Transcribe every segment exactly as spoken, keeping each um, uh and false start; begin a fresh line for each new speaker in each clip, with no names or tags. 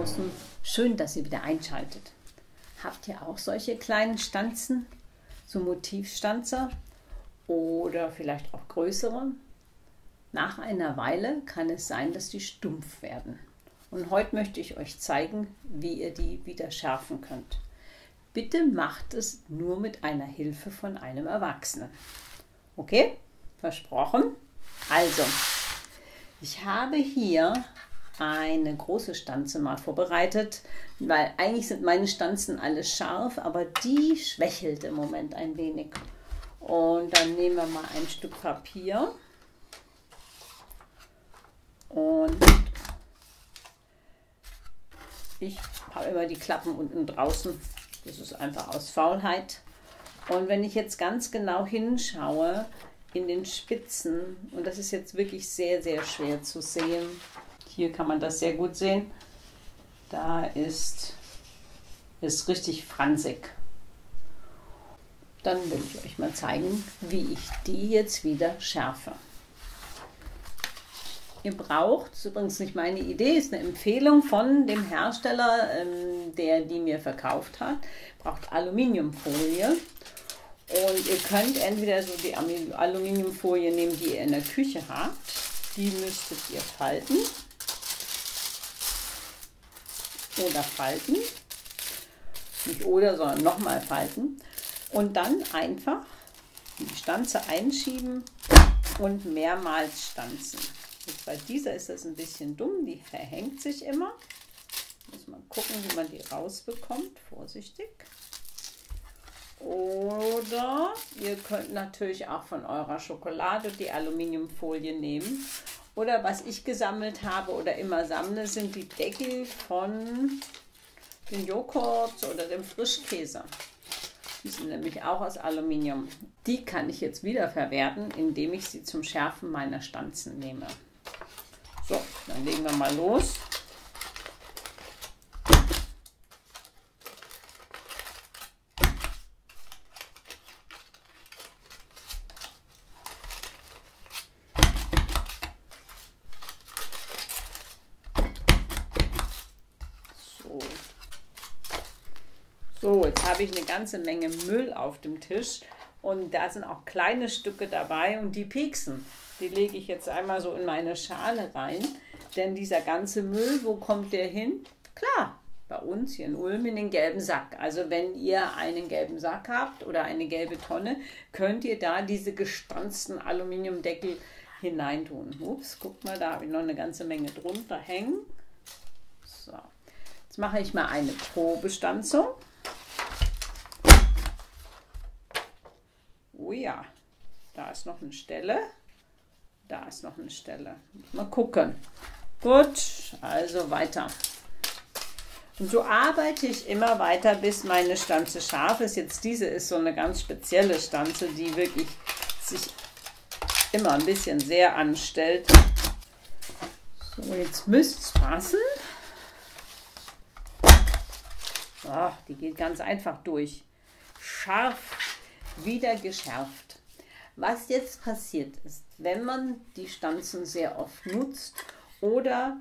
draußen. Schön, dass ihr wieder einschaltet. Habt ihr auch solche kleinen Stanzen, so Motivstanzer oder vielleicht auch größere? Nach einer Weile kann es sein, dass die stumpf werden. Und heute möchte ich euch zeigen, wie ihr die wieder schärfen könnt. Bitte macht es nur mit einer Hilfe von einem Erwachsenen. Okay? Versprochen? Also, ich habe hier eine große Stanze mal vorbereitet, weil eigentlich sind meine Stanzen alle scharf, aber die schwächelt im Moment ein wenig. Und dann nehmen wir mal ein Stück Papier und ich habe immer die Klappen unten draußen. Das ist einfach aus Faulheit. Und wenn ich jetzt ganz genau hinschaue in den Spitzen, und das ist jetzt wirklich sehr, sehr schwer zu sehen. Hier kann man das sehr gut sehen. Da ist es richtig fransig. Dann will ich euch mal zeigen, wie ich die jetzt wieder schärfe. Ihr braucht, das ist übrigens nicht meine Idee, ist eine Empfehlung von dem Hersteller, ähm, der die mir verkauft hat. Braucht Aluminiumfolie. Und ihr könnt entweder so die Aluminiumfolie nehmen, die ihr in der Küche habt. Die müsstet ihr falten. Oder falten. Nicht oder, sondern nochmal falten. Und dann einfach die Stanze einschieben und mehrmals stanzen. Jetzt bei dieser ist das ein bisschen dumm, die verhängt sich immer. Muss man gucken, wie man die rausbekommt. Vorsichtig. Oder ihr könnt natürlich auch von eurer Schokolade die Aluminiumfolie nehmen. Oder was ich gesammelt habe oder immer sammle, sind die Deckel von den Joghurt oder dem Frischkäse. Die sind nämlich auch aus Aluminium. Die kann ich jetzt wiederverwerten, indem ich sie zum Schärfen meiner Stanzen nehme. So, dann legen wir mal los. So. So, jetzt habe ich eine ganze Menge Müll auf dem Tisch und da sind auch kleine Stücke dabei und die pieksen. Die lege ich jetzt einmal so in meine Schale rein, denn dieser ganze Müll, wo kommt der hin? Klar, bei uns hier in Ulm in den gelben Sack. Also wenn ihr einen gelben Sack habt oder eine gelbe Tonne, könnt ihr da diese gestanzten Aluminiumdeckel hineintun. Ups, guckt mal, da habe ich noch eine ganze Menge drunter hängen. So, jetzt mache ich mal eine Probestanzung. Oh ja, da ist noch eine Stelle. Da ist noch eine Stelle. Mal gucken. Gut, also weiter. Und so arbeite ich immer weiter, bis meine Stanze scharf ist. Jetzt diese ist so eine ganz spezielle Stanze, die wirklich sich immer ein bisschen sehr anstellt. So, jetzt müsste es passen. Oh, die geht ganz einfach durch. Scharf, wieder geschärft. Was jetzt passiert ist, wenn man die Stanzen sehr oft nutzt oder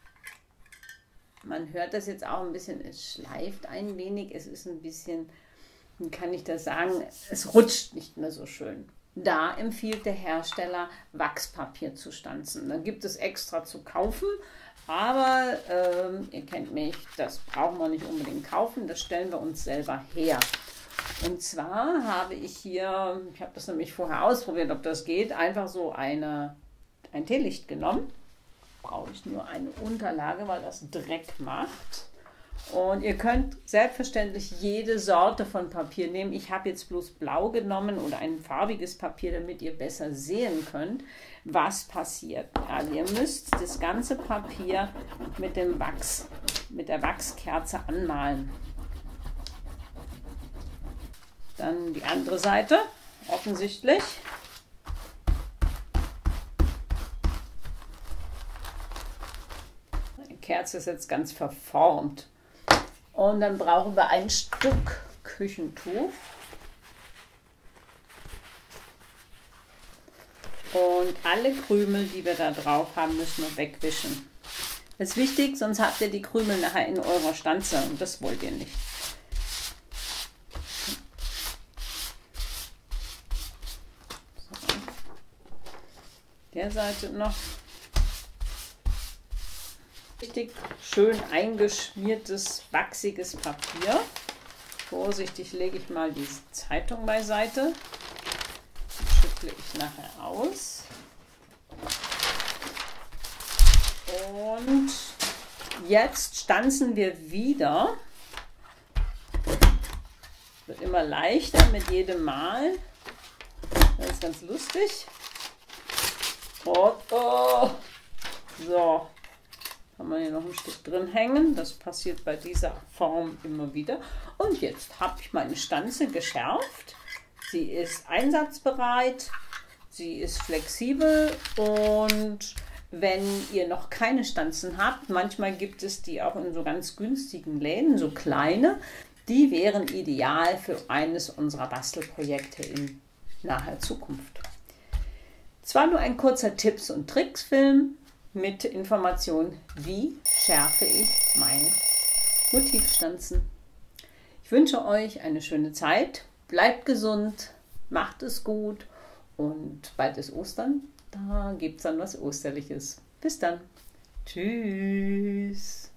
man hört das jetzt auch ein bisschen, es schleift ein wenig, es ist ein bisschen, wie kann ich das sagen, es rutscht nicht mehr so schön. Da empfiehlt der Hersteller, Wachspapier zu stanzen. Da gibt es extra zu kaufen, aber ähm, ihr kennt mich, das brauchen wir nicht unbedingt kaufen, das stellen wir uns selber her. Und zwar habe ich hier, ich habe das nämlich vorher ausprobiert, ob das geht, einfach so eine, ein Teelicht genommen. Brauche ich nur eine Unterlage, weil das Dreck macht. Und ihr könnt selbstverständlich jede Sorte von Papier nehmen. Ich habe jetzt bloß blau genommen oder ein farbiges Papier, damit ihr besser sehen könnt, was passiert. Also ihr müsst das ganze Papier mit dem Wachs, mit der Wachskerze anmalen. Dann die andere Seite, offensichtlich. Die Kerze ist jetzt ganz verformt. Und dann brauchen wir ein Stück Küchentuch. Und alle Krümel, die wir da drauf haben, müssen wir wegwischen. Das ist wichtig, sonst habt ihr die Krümel nachher in eurer Stanze und das wollt ihr nicht. So. Der Seite noch. Richtig schön eingeschmiertes, wachsiges Papier. Vorsichtig lege ich mal die Zeitung beiseite. Die schüttle ich nachher aus. Und jetzt stanzen wir wieder. Wird immer leichter mit jedem Mal. Das ist ganz lustig. Und, oh, so. Kann man hier noch ein Stück drin hängen. Das passiert bei dieser Form immer wieder. Und jetzt habe ich meine Stanze geschärft. Sie ist einsatzbereit. Sie ist flexibel. Und wenn ihr noch keine Stanzen habt, manchmal gibt es die auch in so ganz günstigen Läden, so kleine. Die wären ideal für eines unserer Bastelprojekte in naher Zukunft. Es war nur ein kurzer Tipps- und Tricks-Film mit Informationen, wie schärfe ich meine Motivstanzen. Ich wünsche euch eine schöne Zeit, bleibt gesund, macht es gut und bald ist Ostern, da gibt es dann was Osterliches. Bis dann. Tschüss.